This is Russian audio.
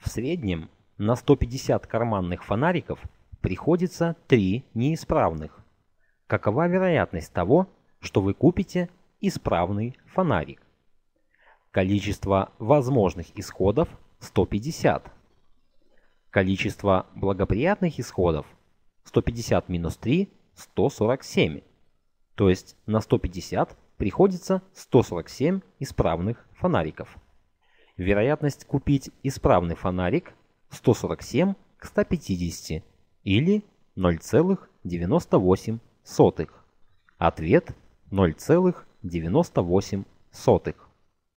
среднем на 150 карманных фонариков приходится 3 неисправных. Какова вероятность того, что вы купите исправный фонарик? Количество возможных исходов 150. Количество благоприятных исходов 150 минус 3 – 147. То есть на 150 приходится 147 исправных фонариков. Вероятность купить исправный фонарик 147 к 150 или 0,98. Ответ 0,98.